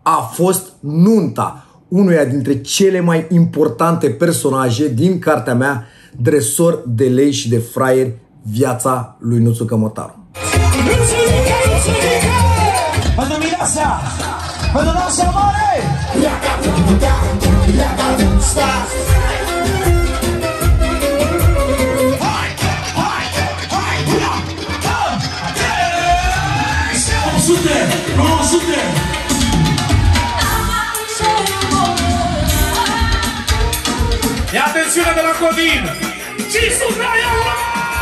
a fost nunta unuia dintre cele mai importante personaje din cartea mea, Dresor de lei și de fraieri, viața lui Nuțu Cămătaru. Pentru Mireasa! Pentru noastră mare! E atențiune de la Codin! 500 de euro!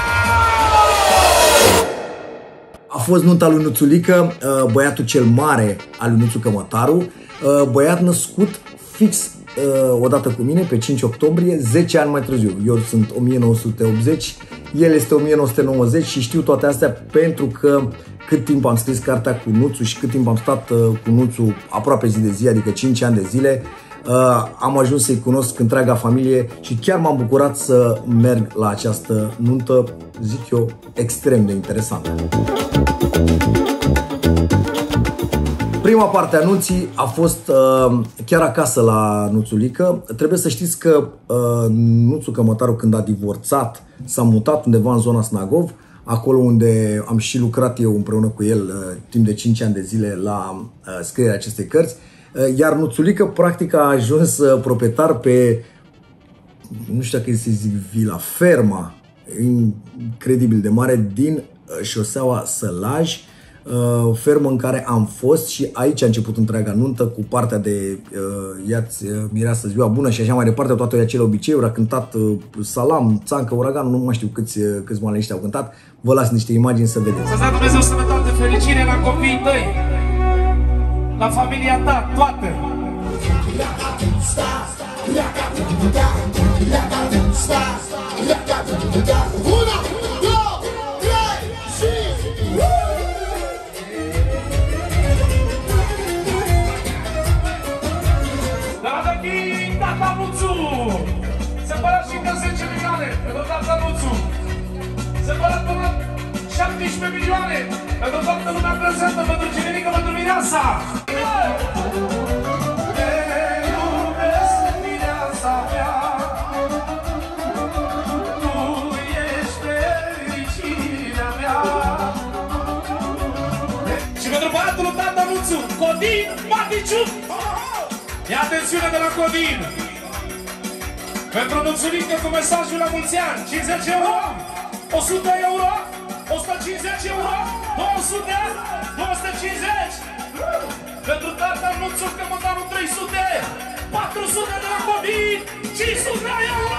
A fost nunta lui Nuțulică, băiatul cel mare al lui Nuțu Cămătaru, băiat născut fix odată cu mine pe 5 octombrie, 10 ani mai târziu. Eu sunt 1980, el este 1990 și știu toate astea pentru că cât timp am scris cartea cu Nuțu și cât timp am stat cu Nuțu aproape zi de zi, adică 5 ani de zile, am ajuns să-i cunosc întreaga familie și chiar m-am bucurat să merg la această nuntă, zic eu, extrem de interesantă. Prima parte a nunții a fost chiar acasă la Nuțulică. Trebuie să știți că Nuțu Cămătaru, când a divorțat, s-a mutat undeva în zona Snagov, acolo unde am și lucrat eu împreună cu el timp de 5 ani de zile la scrierea acestei cărți. Iar Nuțulică, practic, a ajuns proprietar pe, nu știu dacă să zic, vila, ferma, incredibil de mare, din șoseaua Sălaj, fermă în care am fost și aici a început întreaga nuntă cu partea de ia-ți mireasă, ziua bună și așa mai departe, toate acele obiceiuri. A cântat Salam, Țancă, Uragan, nu mai știu câți maneliști au cântat. Vă las niște imagini să vedeți. Să-ți dea Dumnezeu sănătate, fericire la copiii tăi, la familia ta, toată! Tata Nuțu! Separat și încă 10 milioane pentru tata Nuțu! Separat până 17 milioane pentru toată lumea prezentă, pentru Cinerică, pentru Mireasa! Te iubesc, Mireasa mea, tu ești fericirea mea. Și pentru băiatul lui tata Nuțu, Codin Maticiu! E atențiune de la Codin! Pentru Nuțulică cu mesajul la mulți ani, 50 euro, 100 euro, 150 euro, 200, 250! Pentru tata Nuțu Cămătaru 300, 400 de la Codin, 500 euro!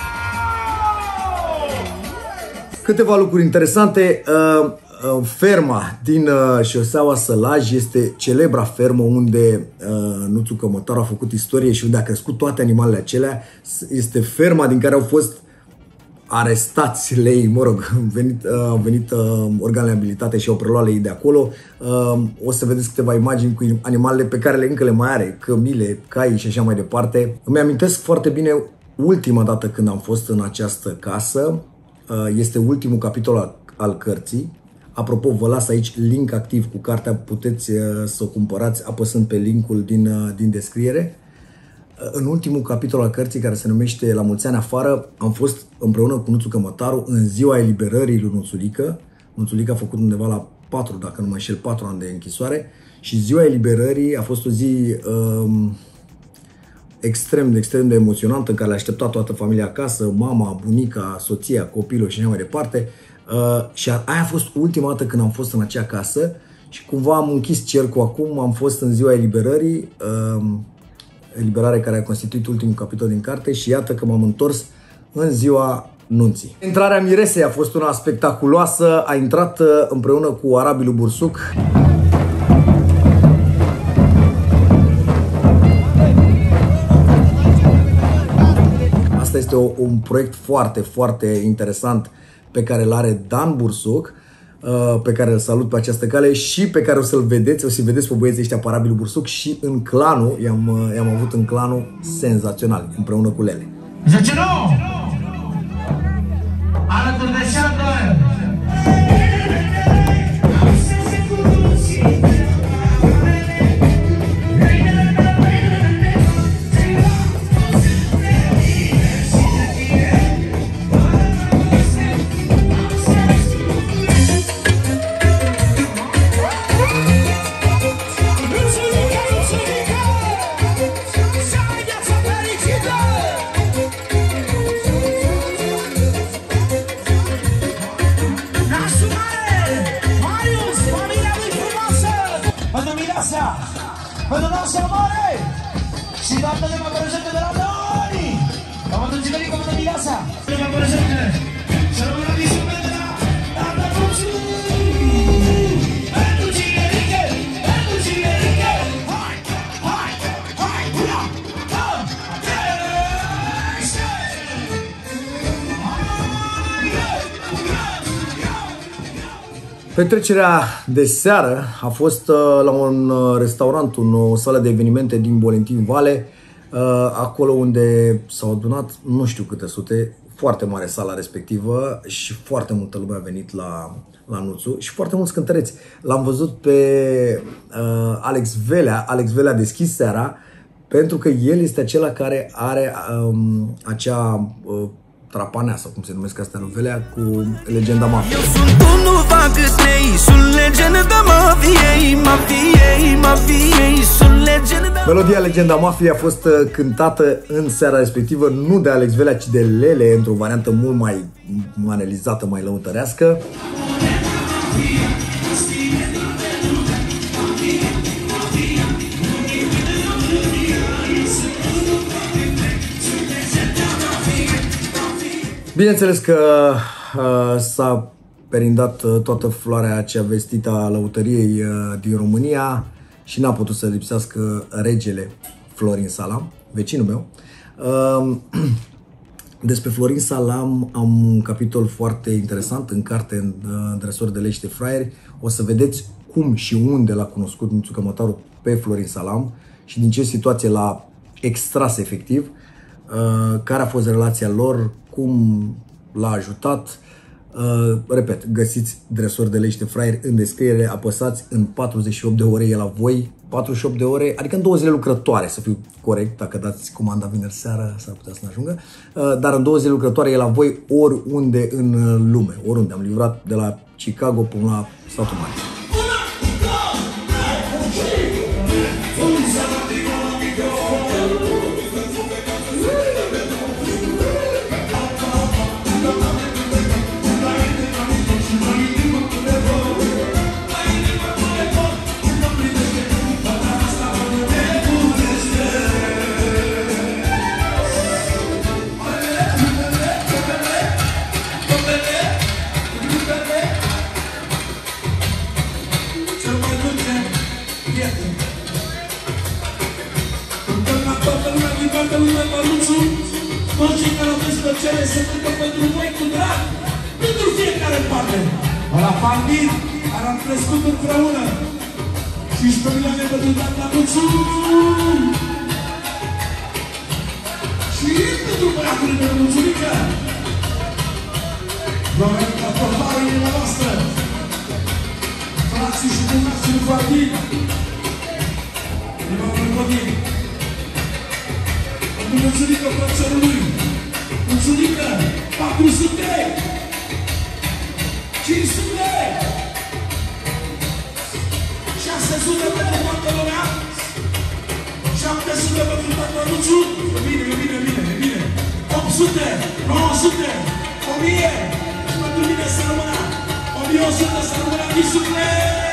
Câteva lucruri interesante. Ferma din șoseaua Sălaj este celebra fermă unde Nuțu Cămătaru a făcut istorie și unde a crescut toate animalele acelea. Este ferma din care au fost arestați lei, mă rog, au venit organele abilitate și au preluat lei de acolo. O să vedeți câteva imagini cu animalele pe care încă le mai are, cămile, cai și așa mai departe. Îmi amintesc foarte bine ultima dată când am fost în această casă. Este ultimul capitol al cărții. Apropo, vă las aici link activ cu cartea, puteți să o cumpărați apăsând pe linkul din descriere. În ultimul capitol al cărții, care se numește La mulți ani afară, am fost împreună cu Nuțu Cămătaru în ziua eliberării lui Nuțulică. Nuțulică a făcut undeva la 4, dacă nu mă înșel, 4 ani de închisoare și ziua eliberării a fost o zi extrem de emoționantă, în care le-a așteptat toată familia acasă, mama, bunica, soția, copilul și așa mai departe. Și aia a fost ultima dată când am fost în acea casă și cumva am închis cercul acum, am fost în ziua eliberării, eliberare care a constituit ultimul capitol din carte și iată că m-am întors în ziua nunții. Intrarea miresei a fost una spectaculoasă, a intrat împreună cu arabii lui Bursuc. Asta este un proiect foarte interesant pe care îl are Dan Bursuc, pe care îl salut pe această cale și pe care o să-l vedeți, o să-i vedeți pe băieții ăștia parabil Bursuc și în clanul, i-am avut în clanul senzațional, împreună cu Lele. Zice nu! Alături de șapte! pentru Nasia Mare și doamnele mă prezente de la Dani. Am atunci venit cu mână Mireasa. Mă prezente și rămână discută de la Doamna Fruțu. Pentru Cineriche, pentru Cineriche. Hai, hai, hai, una, două, Petrecerea de seară a fost la un restaurant, o sală de evenimente din Bolentin Vale, acolo unde s-au adunat nu știu câte sute, foarte mare sala respectivă și foarte multă lume a venit la Nuțu și foarte mulți cântăreți. L-am văzut pe Alex Velea. Alex Velea a deschis seara pentru că el este acela care are acea trapanea, sau cum se numesc astea lui Velea, cu Legenda Mafiei. Eu sunt unul vagătei, sunt legenda mafiei, mafiei, sunt legenda. Melodia Legenda Mafiei a fost cântată în seara respectivă nu de Alex Velea, ci de Lele, într-o variantă mult mai manelizată, mai lăutărească. Bineînțeles că s-a perindat toată floarea aceea vestită a lăutăriei din România și n-a putut să lipsească regele Florin Salam, vecinul meu. Despre Florin Salam am un capitol foarte interesant în carte, în Dresori de lei și de fraieri. O să vedeți cum și unde l-a cunoscut Nuțu Cămătaru pe Florin Salam și din ce situație l-a extras efectiv, care a fost relația lor, cum l-a ajutat. Repet, găsiți Dresori de lei și de fraieri în descriere, apăsați, în 48 de ore e la voi, 48 de ore, adică în 2 zile lucrătoare, să fiu corect, dacă dați comanda vineri seara s-ar putea să ne ajungă, dar în 2 zile lucrătoare e la voi oriunde în lume, oriunde. Am livrat de la Chicago până la Satul Mare. Toți cei care au văzut plăcere să cântă pentru voi cu drag, pentru fiecare parte. La familii care am crescut împreună și pe mine de pentru Doamna Nuțu și pentru băiatul meu Nuțulică. Noi aprobare inima noastră, frații și dumneavoastră în familie. Inima Codin. Nuțulică frățărului, Nuțulică, 400, 500, 600 pentru toată lumea, 700 pentru toată Nuțu, bine, 800, 900, 1000, și pentru mine să rămână, 1100 să rămână, 500.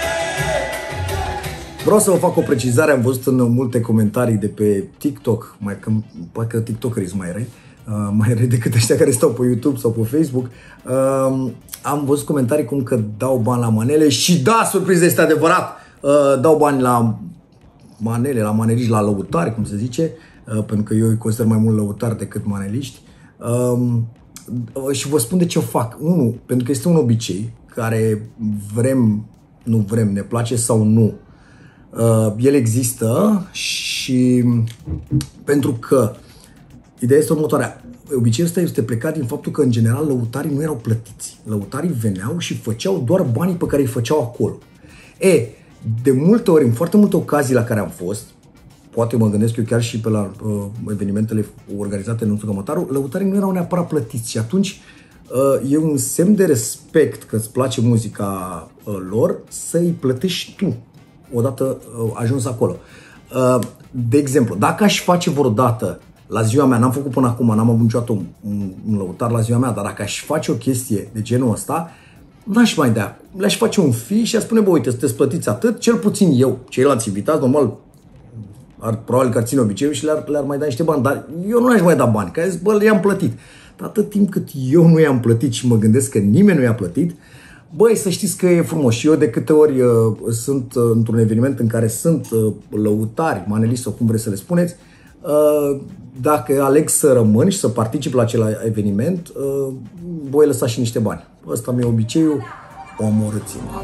Vreau să vă fac o precizare, am văzut în multe comentarii de pe TikTok, poate că TikTokerii sunt mai răi, mai răi decât ăștia care stau pe YouTube sau pe Facebook. Am văzut comentarii cum că dau bani la manele și da, surpriză, este adevărat, dau bani la manele, la maneliști, la lăutari, cum se zice, pentru că eu îi consider mai mult lăutari decât maneliști. Și vă spun de ce o fac. Unu, pentru că este un obicei care nu vrem, ne place sau nu, el există și pentru că ideea este următoarea. Obiceiul ăsta este plecat din faptul că în general lăutarii nu erau plătiți. Lăutarii veneau și făceau doar banii pe care îi făceau acolo. De multe ori, în foarte multe ocazii la care am fost, poate mă gândesc eu chiar și pe la evenimentele organizate în Nuțu Cămătaru, lăutarii nu erau neapărat plătiți și atunci e un semn de respect că îți place muzica lor să îi plătești tu odată ajuns acolo. De exemplu, dacă aș face vreodată la ziua mea, n-am făcut până acum, n-am avut niciodată un lăutar la ziua mea, dar dacă aș face o chestie de genul ăsta, n-aș mai le-aș face un fi și aș spune, bă, uite, sunteți plătiți atât, cel puțin eu, ceilalți invitați, normal, Probabil că ar ține obiceiul și le-ar mai da niște bani, dar eu nu le-aș mai da bani, că zis, bă, i-am plătit. Dar atât timp cât eu nu i-am plătit și mă gândesc că nimeni nu i-a plătit, băi, să știți că e frumos. Și eu de câte ori sunt într-un eveniment în care sunt lăutari, maneliști sau cum vreți să le spuneți, dacă aleg să rămân și să particip la acel eveniment, voi lăsa și niște bani. Ăsta mi-e obiceiul, omorâți-mă.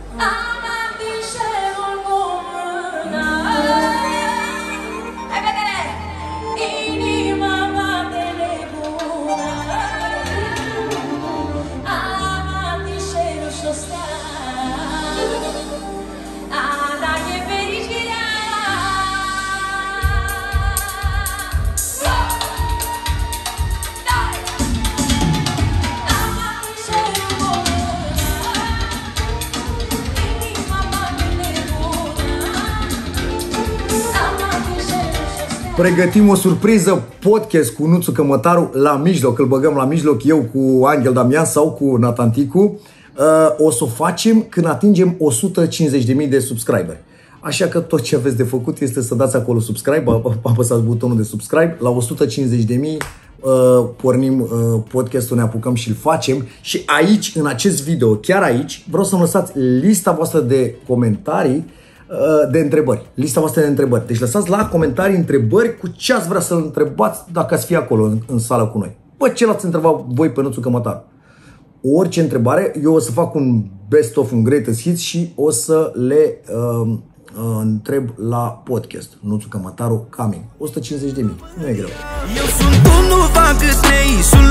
Pregătim o surpriză, podcast cu Nuțu Cămătaru la mijloc, îl băgăm la mijloc eu cu Angel Damian sau cu Natanticu. O să o facem când atingem 150.000 de subscriberi. Așa că tot ce aveți de făcut este să dați acolo subscribe, apăsați butonul de subscribe, la 150.000 pornim podcastul, ne apucăm și îl facem. Și aici, în acest video, chiar aici, vreau să-mi lăsați lista voastră de comentarii, de întrebări. Lista voastră de întrebări. Deci lăsați la comentarii întrebări cu ce ați vrea să-l întrebați dacă ați fi acolo în sală cu noi. Bă, ce l-ați întrebat voi pe Nuțu Cămătaru? Orice întrebare, eu o să fac un best of, un greatest hits și o să le întreb la podcast. Nuțu Cămătaru coming. 150.000. Nu e greu. Eu sunt unul vagă 3, sunt